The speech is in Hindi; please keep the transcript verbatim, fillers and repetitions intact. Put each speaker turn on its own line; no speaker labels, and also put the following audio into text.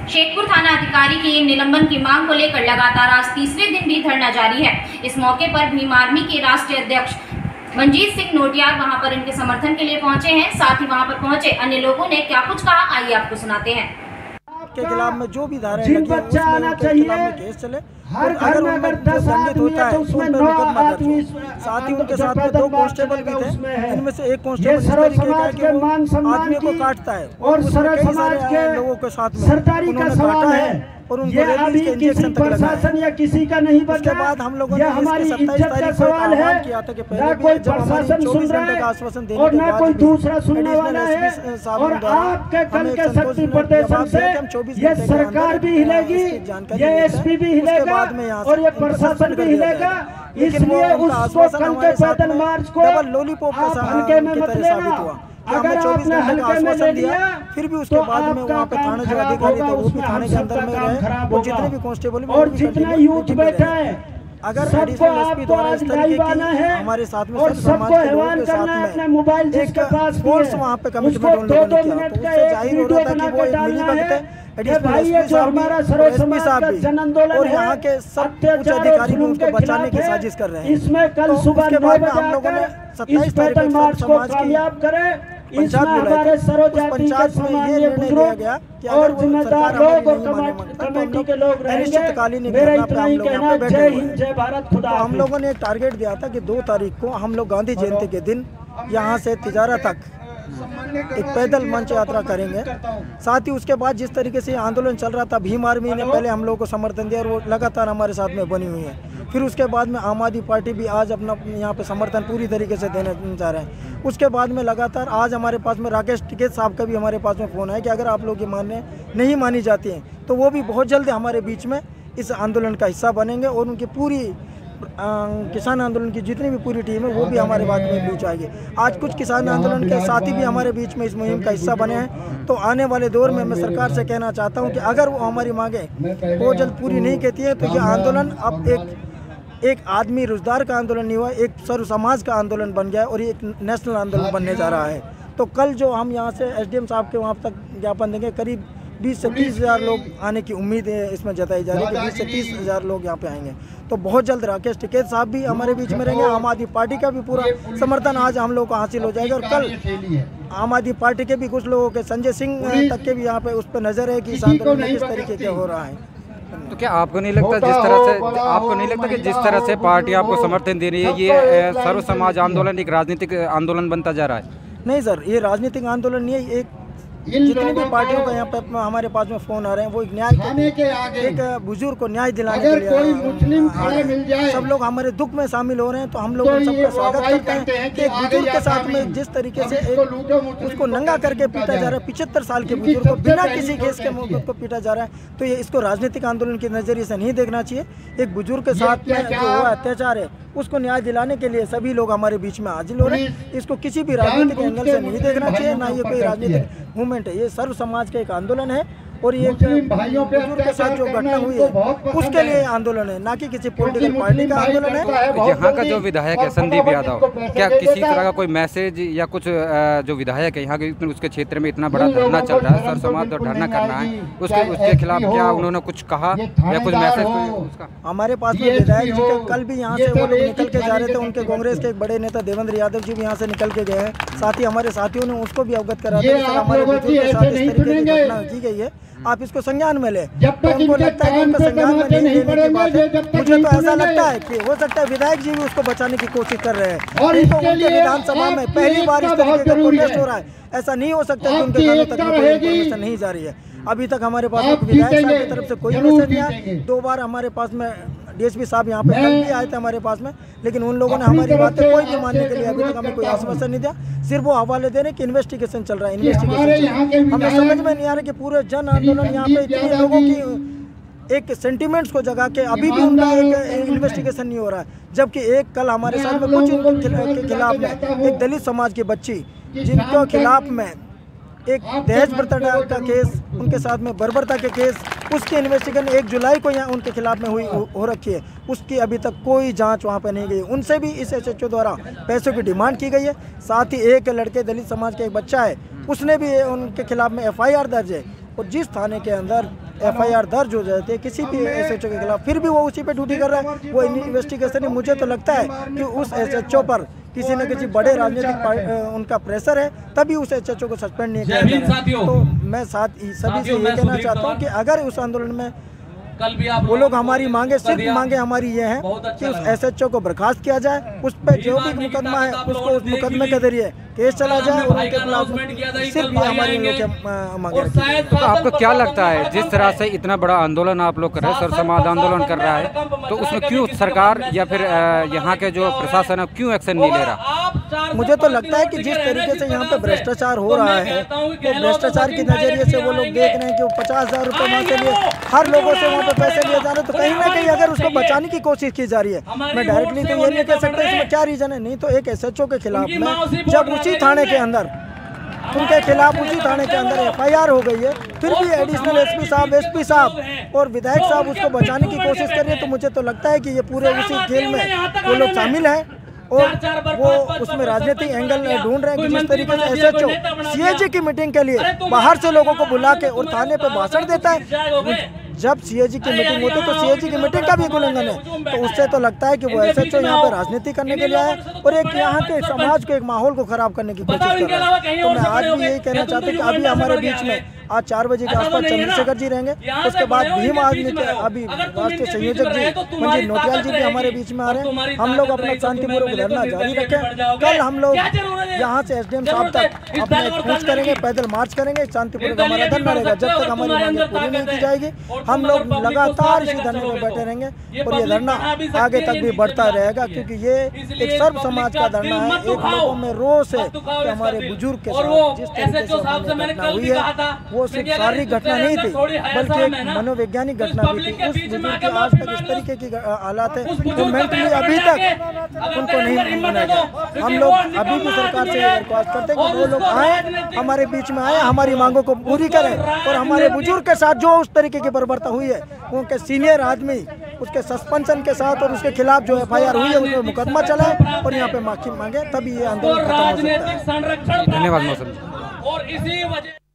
शेखपुर थाना अधिकारी की निलंबन की मांग को लेकर लगातार आज तीसरे दिन भी धरना जारी है। इस मौके पर भीम आर्मी के राष्ट्रीय अध्यक्ष मंजीत सिंह नोटियाल वहां पर इनके समर्थन के लिए पहुंचे हैं। साथ ही वहां पर पहुंचे अन्य लोगों ने क्या कुछ कहा, आइए आपको सुनाते हैं।
के खिलाफ में जो भी धाराएं लगी है उसमें उनके खिलाफ में केस चले। हर घर में अगर दस आदमी होता है तो उसमें मुकदमा दर्ज हो। साथ ही उनके साथ में दो कांस्टेबल भी थे, इनमें से एक कांस्टेबल इस तरीके का है कि वो आदमियों को काटता है और कई सारे लोगों के साथ में उन्होंने काटा है और उनको रेबीज के इंजेक्शन तक लगाया है।
या किसी का नहीं बचा।
उसके बाद हम लोगों ने हमारी सत्ताईस तारीख को आह्वान किया था कि पहले भी जब हमारी चौबीस घंटे का आश्वासन देने
और
के
ना
बाद
कोई
भी
दूसरा सुनने वाला है और आपके कल के शक्ति प्रदर्शन से ये सरकार भी हिलेगी, ये एसपी भी हिलेगा और ये प्रशासन भी हिलेगा। इसलिए उसको कल के पैदल मार्च को
लॉलीपॉप
आप हल्के में मत लेना। अगर आपने हल्के में ले लिया
फिर भी उसके बाद में वहाँ पे थाने जो अधिकारी थे वो भी थाने के अंदर में रहे, वो जितने भी कांस्टेबल
और जितना यूथ बैठा है
अगर एडिशनल एसपी द्वारा इस तरीके की हमारे साथ में
और सबको हैवान करना है अपने मोबाइल जिसके पास
फोर्स वहाँ पे कमिटमेंट उन लोगों ने किया, तो उससे जाहिर हो रहा था कि वो एक मिली भगत है। एडिशनल एसपी साहब भी और यहाँ के सब उच्च अधिकारी भी उसको बचाने की साजिश कर रहे हैं।
इसमें कल सुबह
के बाद में हम लोगों ने सत्ताईस तारीख को समाज की
इसमें हमारे सरोजाति के सामान्य बुजुर्ग और जिम्मेदार लोग और कमेटी के लोग रहेंगे। मेरा इतना ही कहना, जय हिंद जय भारत, खुदा।
हम लोगों ने एक टारगेट दिया था कि दो तारीख को हम लोग गांधी जयंती के दिन यहाँ से तिजारा तक एक पैदल मंच यात्रा करेंगे। साथ ही उसके बाद जिस तरीके से आंदोलन चल रहा था, भीम आर्मी ने पहले हम लोगों को समर्थन दिया और वो लगातार हमारे साथ में बनी हुई है। फिर उसके बाद में आम आदमी पार्टी भी आज अपना यहाँ पे समर्थन पूरी तरीके से देने चाह रहे हैं। उसके बाद में लगातार आज हमारे पास में राकेश टिकैत साहब का भी हमारे पास में फ़ोन है कि अगर आप लोग ये मानने नहीं मानी जाती हैं तो वो भी बहुत जल्द हमारे बीच में इस आंदोलन का हिस्सा बनेंगे और उनकी पूरी आ, किसान आंदोलन की जितनी भी पूरी टीम है वो भी हमारे बाद में बीच आएगी। आज कुछ किसान आंदोलन के साथी भी हमारे बीच में इस मुहिम का हिस्सा बने हैं। तो आने वाले दौर में मैं सरकार से कहना चाहता हूं कि अगर वो हमारी मांगे वो जल्द पूरी नहीं कहती है तो ये आंदोलन अब एक एक आदमी रोजगार का आंदोलन नहीं हुआ, एक सर्व समाज का आंदोलन बन गया और ये एक नेशनल आंदोलन बनने जा रहा है। तो कल जो हम यहाँ से एसडीएम साहब के वहाँ तक ज्ञापन देंगे, करीब बीस से तीस हज़ार लोग आने की उम्मीद है इसमें जताई जा रही है कि बीस से तीस हज़ार लोग यहाँ पे आएंगे। तो बहुत जल्द राकेश टिकैत साहब भी हमारे बीच में रहेंगे। आम आदमी पार्टी का भी पूरा समर्थन आज हम लोगों को हासिल हो जाएगा और कल आम आदमी पार्टी के भी कुछ लोगों के, संजय सिंह तक के भी यहाँ पे उस पर नजर है कि इस आंदोलन में किस तरीके से हो रहा है।
तो क्या आपको नहीं लगता जिस तरह से आपको नहीं लगता कि जिस तरह से पार्टी आपको समर्थन दे रही है ये सर्व समाज आंदोलन एक राजनीतिक आंदोलन बनता जा रहा है?
नहीं सर, ये राजनीतिक आंदोलन नहीं है। एक जितनी भी पार्टियों का यहाँ पे हमारे पास में फोन आ रहे हैं वो एक न्याय के एक बुजुर्ग को न्याय दिलाने के लिए कोई मुस्लिम खड़े मिल जाए, सब लोग हमारे दुख में शामिल हो रहे हैं। तो हम लोग उन सबका स्वागत करते हैं कि एक बुजुर्ग के साथ में जिस तरीके से एक उसको नंगा करके पीटा जा रहा है, पिछहत्तर साल के बुजुर्ग को बिना किसी केस के मौके को पीटा जा रहा है, तो ये इसको राजनीतिक आंदोलन के नजरिए से नहीं देखना चाहिए। एक बुजुर्ग के साथ में जो हुआ अत्याचार है उसको न्याय दिलाने के लिए सभी लोग हमारे बीच में हाजिर हो रहे हैं। इसको किसी भी राजनीतिक एंगल से नहीं देखना चाहिए, ना ये कोई राजनीतिक मूवमेंट है। ये सर्व समाज का एक आंदोलन है और ये भाइयों के साथ जो घटना हुई है उसके लिए आंदोलन है, ना कि किसी पॉलिटिकल पार्टी का आंदोलन है।
यहाँ का जो विधायक है संदीप यादव, क्या किसी तरह का कोई मैसेज या कुछ जो विधायक है यहाँ के उसके क्षेत्र में इतना बड़ा धरना चल रहा है, सर्व समाज और धरना करना है, उसके उसके खिलाफ क्या उन्होंने कुछ कहा या कुछ मैसेज उसका?
हमारे पास में विधायक जी के कल भी यहाँ से वो लोग निकल के जा रहे थे, उनके कांग्रेस के एक बड़े नेता देवेंद्र यादव जी भी यहाँ से निकल के गए हैं। साथ ही हमारे साथियों ने उसको भी अवगत करा दिया सर हमारे बुजुर्ग के साथ इस तरीके की घटना की गई है, आप इसको संज्ञान में ले। तो उनको लगता है कि उनको संज्ञान में नहीं लेने की बात है। मुझे तो ऐसा लगता है कि हो सकता है विधायक जी भी उसको बचाने की कोशिश कर रहे हैं और तो उनके विधानसभा में पहली बार इस तरीके का प्रोटेस्ट हो रहा है। ऐसा नहीं हो सकता कि उनके कानों तक कोई इन्फॉर्मेशन नहीं जा रही है। अभी तक हमारे पास विधायक साहब की तरफ से कोई मैसेज नहीं आया। दो बार हमारे पास में डीएसपी साहब यहाँ पे कल भी आए थे हमारे पास में, लेकिन उन लोगों ने हमारी बातें कोई भी मानने के लिए अभी तक हमें कोई आश्वासन नहीं दिया। सिर्फ वो हवाले दे रहे कि इन्वेस्टिगेशन चल रहा है, इन्वेस्टिगेशन हमें समझ में नहीं आ रहा कि पूरे जन आंदोलन यहाँ पे इतने लोगों की एक सेंटिमेंट्स को जगा के अभी भी उनका एक इन्वेस्टिगेशन नहीं हो रहा है। जबकि एक कल हमारे साथ में कुछ के खिलाफ में एक दलित समाज की बच्ची जिनके खिलाफ में एक दहेज प्रताड़ना का केस, उनके साथ में बर्बरता के केस, उसकी इन्वेस्टिगेशन एक जुलाई को यहाँ उनके खिलाफ में हुई हो रखी है, उसकी अभी तक कोई जांच वहाँ पे नहीं गई। उनसे भी इस एसएचओ द्वारा पैसों की डिमांड की गई है। साथ ही एक लड़के दलित समाज का एक बच्चा है, उसने भी उनके खिलाफ में एफआईआर दर्ज है और जिस थाने के अंदर एफ आई आर दर्ज हो जाती है किसी भी एस एच ओ के खिलाफ, फिर भी वो उसी पे ड्यूटी कर रहा है, वो इन्वेस्टिगेशन है। मुझे तो लगता है कि उस एस एच ओ पर किसी न किसी बड़े राजनीतिक उनका प्रेशर है, तभी उस एस एच ओ को सस्पेंड नहीं किया जा रहा है। तो मैं साथ सभी से ये कहना चाहता हूँ कि अगर उस आंदोलन में
कल भी आप
वो लोग हमारी मांगे सिर्फ मांगे हमारी ये है कि उस एस एच ओ को बर्खास्त किया जाए, उस पर जो भी मुकदमा है उसको उस मुकदमे के जरिए केस चला जाए और उनके खिलाफ सिर्फ ये हमारी मांगे रखी।
तो आपको क्या लगता है जिस तरह से इतना बड़ा आंदोलन आप लोग कर रहे हैं, सर समाज आंदोलन कर रहा है, तो उसमें क्यों सरकार या फिर यहाँ के जो प्रशासन है क्यों एक्शन नहीं ले रहा?
मुझे तो लगता है कि जिस तरीके से यहाँ पे भ्रष्टाचार हो रहा है, तो भ्रष्टाचार के नजरिए से वो लोग देख रहे हैं कि वो पचास हजार रुपये वहाँ से लिए हर लोगों से वहाँ पे पैसे लिए जा रहे हैं, तो कहीं ना कहीं अगर उसको बचाने की कोशिश की जा रही है, मैं डायरेक्टली तो ये नहीं कह सकता इसमें क्या रीजन है। नहीं तो एक एस एच ओ के खिलाफ में जब उसी थाने के अंदर उनके खिलाफ उसी थाने के अंदर एफ आई आर हो गई है, फिर भी एडिशनल एस पी साहब, एस पी साहब और विधायक साहब उसको बचाने की कोशिश कर रहे हैं, तो मुझे तो लगता है कि ये पूरे उसी खेल में वो लोग शामिल हैं और वो उसमें राजनीतिक एंगल ढूंढ रहे हैं कि जिस तरीके से एस एच ओ सी ए जी की मीटिंग के लिए बाहर से लोगों को बुला के और थाने पे भाषण देता है। जब सी ए जी की मीटिंग होती है तो सी ए जी की मीटिंग का भी एक उल्लंघन है, तो उससे तो लगता है कि वो एस एच ओ यहाँ पे राजनीति करने के लिए आए और एक यहाँ के समाज को, एक माहौल को खराब करने की कोशिश कर रहा है। तो मैं आज भी यही कहना चाहता हूँ कि अभी हमारे बीच में आज चार बजे के आसपास चंद्रशेखर जी रहेंगे, उसके बाद भीम आदमी के अभी राष्ट्रीय संयोजक जी मंजीत नोटियाल जी भी हमारे बीच में आ रहे हैं। हम लोग अपना शांतिपूर्वक धरना जारी रखें। कल हम लोग यहाँ से एस डी एम साहब तक अपना एक कूच करेंगे, पैदल मार्च करेंगे, शांतिपूर्वक हमारा धरना रहेगा जब तक हमारी मांगे पूरी नहीं की जाएगी। हम लोग लगातार इसी धरने में बैठे रहेंगे और ये धरना आगे तक भी बढ़ता रहेगा, क्योंकि ये एक सर्व समाज का धरना है। एक लोगों में रोष है कि हमारे बुजुर्ग के साथ जिस तरीके से घटना हुई है वो सिर्फ शारीरिक घटना नहीं थी बल्कि एक मनोवैज्ञानिक घटना भी थी। उस बुजुर्ग के आज तक इस तरीके की हालात है तो मेंटली अभी तक उनको नहीं मनाया गया। हम लोग अभी भी सरकार से रिक्वेस्ट करते हैं कि वो लोग आए, हमारे बीच में आए, हमारी मांगों को पूरी करें और हमारे बुजुर्ग के साथ जो उस तरीके की बर्बरता हुई है उनके सीनियर आदमी उसके सस्पेंशन के साथ और उसके खिलाफ जो एफ आई आर हुई है उसमें मुकदमा चलाए और यहाँ पे माफी मांगे, तभी ये आंदोलन खत्म हो सकता है।
धन्यवाद मौसम।
और इसी वजह